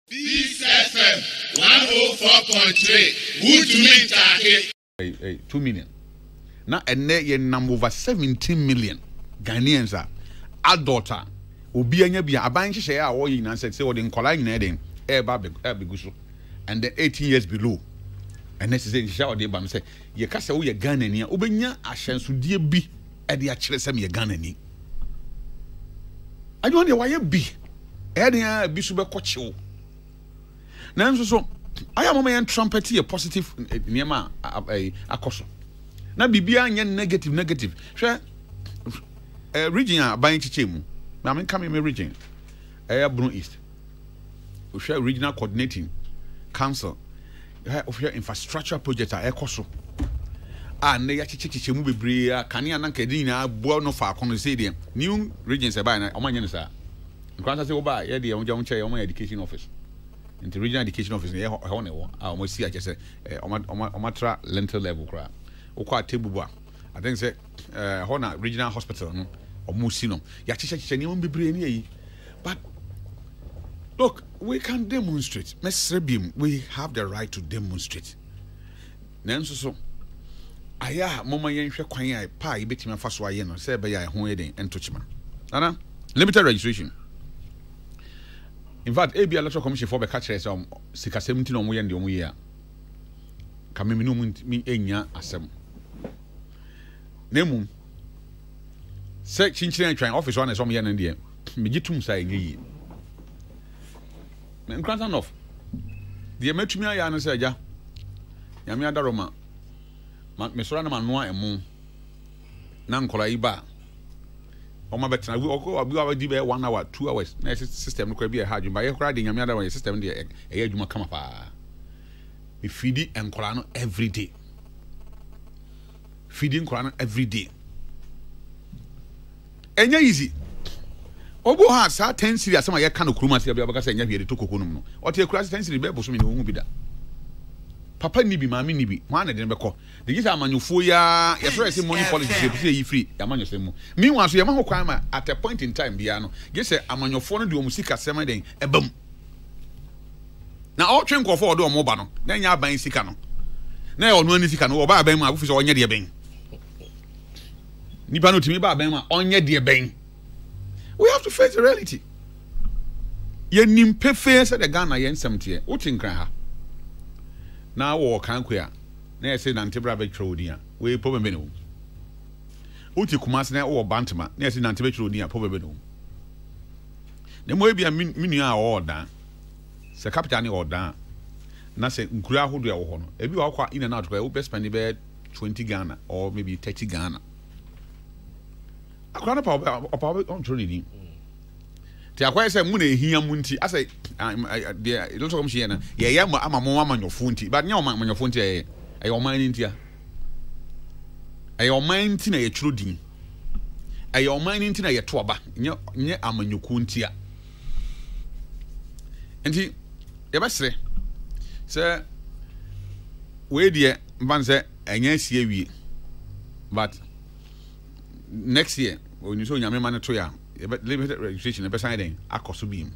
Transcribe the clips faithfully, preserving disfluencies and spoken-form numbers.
This F M one oh four point three. Who to me take? Hey, hey, two million. Now, and there you number over seventeen million Ghanaians are adult. Obi anya bia abanche share a wo yin answer say wo de nkola nyina den e ba be e be guso and then eighteen years below and next say share de ba me say ye ka say wo ye Ghana ni a obenya ahyensodie bi e de a kire say me ye Ghana ni adwo ne wa ye bi e de a bi so be kochewo na nso so aya mama yan trumpet ye positive niema akoso na bibia anya negative negative hwe eh region a ban chichemu na me come in my region eh Bruno East we share regional coordinating council of your infrastructure project a ekoso ah na ya chichichemu bebre a kane ananka din na bo no fa kono say dem new regions e ba na omanye no sa nkwansa say wo ba ye de onja onche omanya education office into regional education office e ho ne wo ah omo si a chese oma oma tra lentil level kra okwa table bo I think say eh ho na regional hospital no Omusino. But look, we can demonstrate. We have the right to demonstrate. Nanso so aya mama yen hwe kwan ai pa ibetima fa so aye no say be ya ho eden entochima. Ana limited registration. In fact, A B Electoral Commission for be catch say sika seventeen no mo yen de omo ye a. Ka me no mi enya asem. Nemu say chinchina trying office one is some yen and there. Me gitum say ye. Me nkransan of. The metumi aya no say ja. Nyame adaroma. Ma me sora na manoa emu. Na nkola iba. O ma betena we obi wa di be one hour, two hours. Na system no kwa bi e ha dwuma. Ye kora de nyame adaroma system de e ya dwuma kama pa. Me feedi enkola no every day. Feeding nkola no every day. Enya easy. Obo ha sa ten series asema ye ka no kuruma se bia baka se enya hwe de to kokonum no. O te kura ten series be boso me no hu bi da. Papa ni bi maami ni bi. Ho an de be ko. De gisa amanyofo ya ye so say money policy se say yi free amanyofo mu. Meanwhile so ye ma ho kwan ma at a point in time bia no. Gisa amanyofo no de o musika sema den ebam. Na o twen nkofo de o mo ba no. Na nya aban sika no. Na ye ono ani sika no o ba aban mu abufi so onye de ben. Nipa no timi ba ben ma onye de ben. We have to face the reality. Ye nimpe face the Ghana yen seventy. Uti nkran ha. Na wo kan kwa. Na ye say nante bra be twodian. We problem be no. Uti kumase na wo bantama. Na ye say nante be twodian problem be no. Na mo bia minu a wo dan. Se capital ni wo dan. Na se nkura hodo e wo ho no. Ebi wa kwa in and out kwa wo best spend be twenty Ghana or maybe thirty Ghana. Akwana pa pa on troni ni ti akwa say mu na ehia mu nti asay de lo so kom hie na ye ya ama mo amanyofo nti but nya amanyofo nti ye ayi oman nti a ayi oman nti na ye twuro din ayi oman nti na ye to aba nye nye amanyoku nti a nti ye basre say we de mban say enya sie wie but next year when you so nyame man to ya limited registration e be sign den akoso bim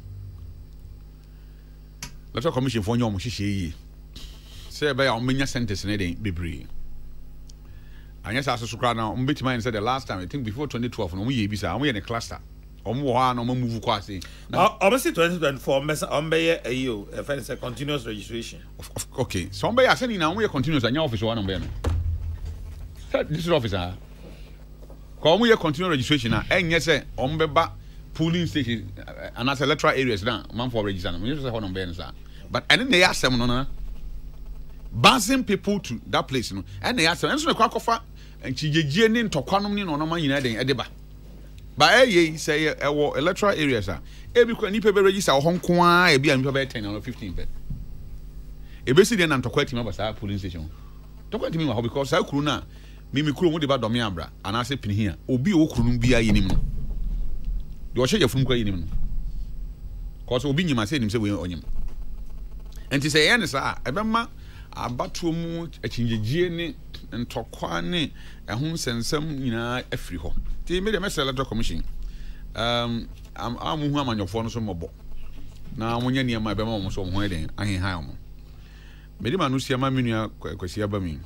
let's talk commission for nyom hihye yi say be ya omenya sentence ne den bebre anya sa so kra na ombetima say the last time I think before twenty twelve no mo ye bi sa mo ye ne cluster omo ha na mo move kwa say obviously twenty twenty-four mess ombe ayo e fa say continuous registration okay so ombe ya say ni na mo ye continuous anya office one ombe no this is officer Come here continue registration na enye say ombeba polling station and as electoral areas now man for registration you say ho number no but and they ask them no no bouncing people to that place no and they ask them so kwa kofa nchijeje ni ntokwanom ni no no man nyina den edeba ba eh say e wo electoral areas a e bi kwa ni pe be register ho nko a e bi a ni pe be ten or fifteen be e be si den na ntokwa timi ba sa polling station ntokwa timi ma ho because sa kuru na mimi kuro mu de ba domi abra anase pinhia obi wo kuru bia yenim no de o hye yafum kwa yenim no cause obi nyima se nim se we onyem enti se ye ne sa ebema abato mu achinjejie ne ntokwa ne ehun sensem nyina afiri ho ti me de Electoral Commission um am amu hu amanyofo no so mobo na monye niema be ma mo so mo ho den ahen han mo mede ma no sia ma menua kwasia ba mi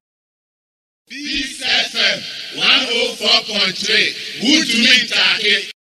Peace F M one oh four point three. Good to meet you.